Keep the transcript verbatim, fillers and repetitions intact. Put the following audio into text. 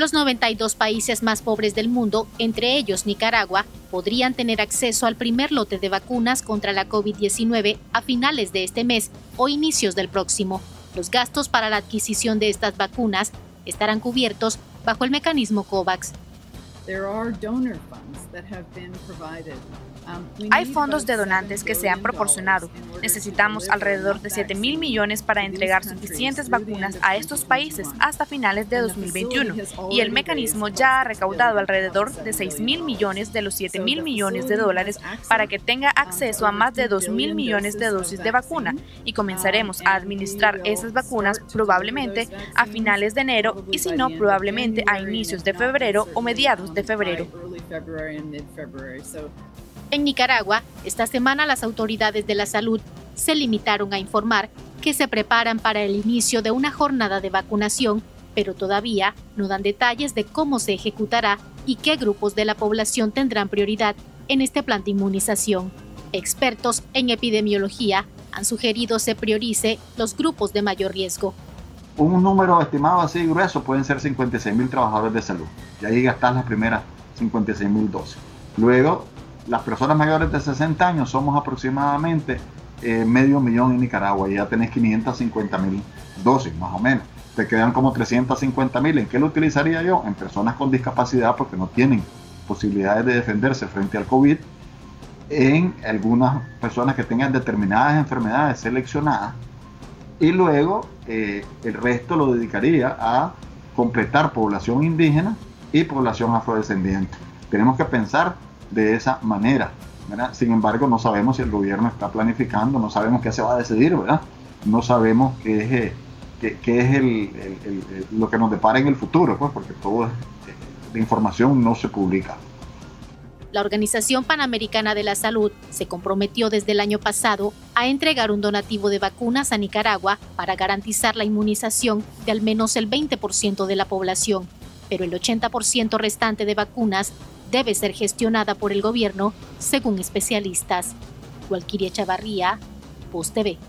Los noventa y dos países más pobres del mundo, entre ellos Nicaragua, podrían tener acceso al primer lote de vacunas contra la COVID diecinueve a finales de este mes o inicios del próximo. Los gastos para la adquisición de estas vacunas estarán cubiertos bajo el mecanismo COVAX. Hay fondos de donantes que se han proporcionado. Necesitamos alrededor de siete mil millones para entregar suficientes vacunas a estos países hasta finales de dos mil veintiuno, y el mecanismo ya ha recaudado alrededor de seis mil millones de los siete mil millones de dólares para que tenga acceso a más de dos mil millones de dosis de vacuna, y comenzaremos a administrar esas vacunas probablemente a finales de enero y si no, probablemente a inicios de febrero o mediados de febrero. En Nicaragua, esta semana las autoridades de la salud se limitaron a informar que se preparan para el inicio de una jornada de vacunación, pero todavía no dan detalles de cómo se ejecutará y qué grupos de la población tendrán prioridad en este plan de inmunización. Expertos en epidemiología han sugerido se priorice los grupos de mayor riesgo. Un número estimado así grueso pueden ser cincuenta y seis mil trabajadores de salud, y ahí gastan las primeras cincuenta y seis mil dosis. Luego, las personas mayores de sesenta años somos aproximadamente eh, medio millón en Nicaragua, y ya tenés quinientas cincuenta mil dosis más o menos. Te quedan como trescientas cincuenta mil. ¿En qué lo utilizaría yo? En personas con discapacidad, porque no tienen posibilidades de defenderse frente al COVID, en algunas personas que tengan determinadas enfermedades seleccionadas, y luego eh, el resto lo dedicaría a completar población indígena y población afrodescendiente. Tenemos que pensar de esa manera, ¿verdad? Sin embargo, no sabemos si el gobierno está planificando, no sabemos qué se va a decidir, ¿verdad? No sabemos qué es, eh, qué, qué es el, el, el, el, lo que nos depara en el futuro, pues, porque toda eh, la información no se publica. La Organización Panamericana de la Salud se comprometió desde el año pasado a entregar un donativo de vacunas a Nicaragua para garantizar la inmunización de al menos el veinte por ciento de la población, pero el ochenta por ciento restante de vacunas debe ser gestionada por el gobierno, según especialistas. Walkiria Chavarría, Voz T V.